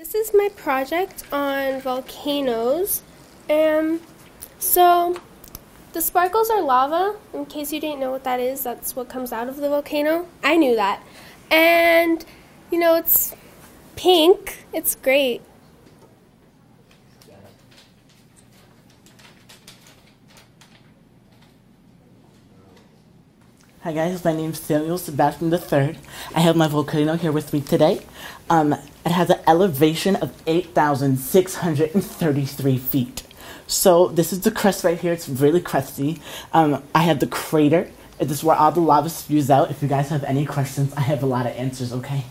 This is my project on volcanoes, and so the sparkles are lava. In case you didn't know what that is, that's what comes out of the volcano. I knew that. And, you know, it's pink. It's great. Hi guys, my name's Samuel Sebastian III. I have my volcano here with me today. It has an elevation of 8,633 feet. So this is the crest right here. It's really crusty. I have the crater. This is where all the lava spews out. If you guys have any questions, I have a lot of answers, okay?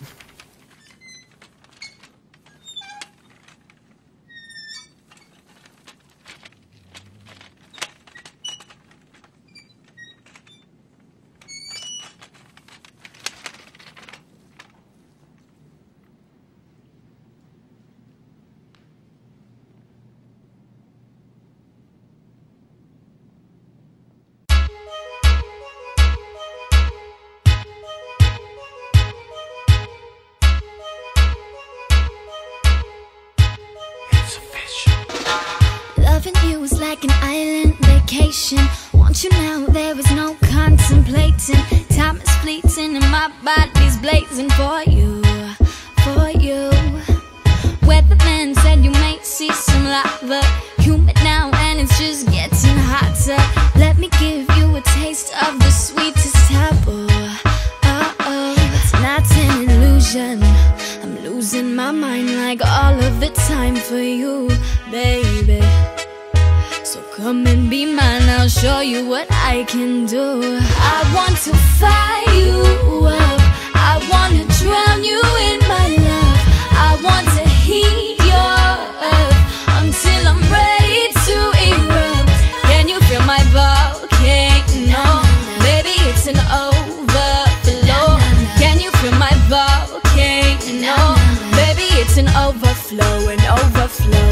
Loving you was like an island vacation. Want you now, there was no contemplating. Time is fleeting and my body's blazing for you, for you. Weatherman said you may see some lava. Humid now and it's just getting hotter. Let me give you a taste of the sweetest taboo. It's not an illusion. I'm losing my mind like all of the time for you, baby. So come and be mine, I'll show you what I can do. I want to fire you up, I want to drown you in my love. I want to heat your earth until I'm ready to erupt. Can you feel my volcano? Baby, it's an overflow. Can you feel my volcano? Baby, it's an overflow, an overflow.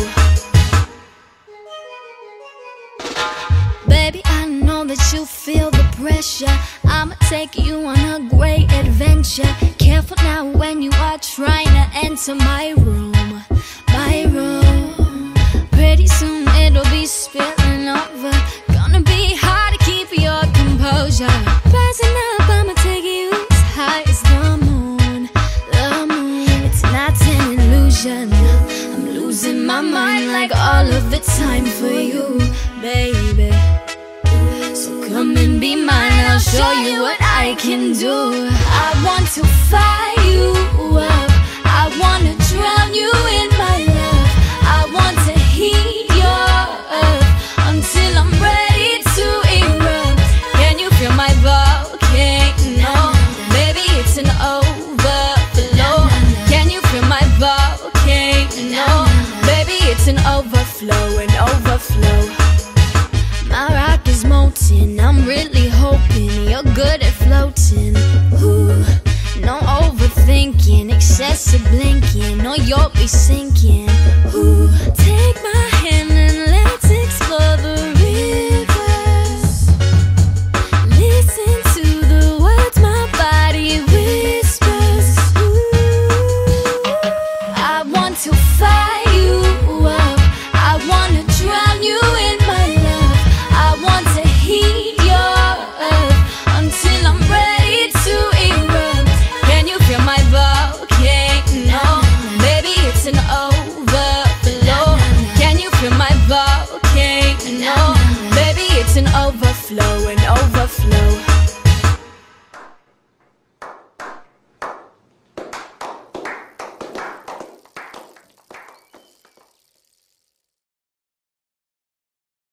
Baby, I know that you feel the pressure. I'ma take you on a great adventure. Careful now when you are trying to enter my room, my room. Pretty soon it'll be spilling over. Gonna be hard to keep your composure. Rising up, I'ma take you as high as the moon, the moon. It's not an illusion. I'm losing my mind like all of the time for you, baby. So come and be mine, I'll show you what I can do. I want to fire you up, I want to drown you in my love. I want to heat your earth until I'm ready to erupt. Can you feel my volcano? Baby, it's an overflow. Can you feel my volcano? Baby, it's an overflow, an overflow. My rock is molten, I'm really hoping you're good at floating. Ooh, no overthinking, excessive blinking, or you'll be sinking. Ooh, take my hand.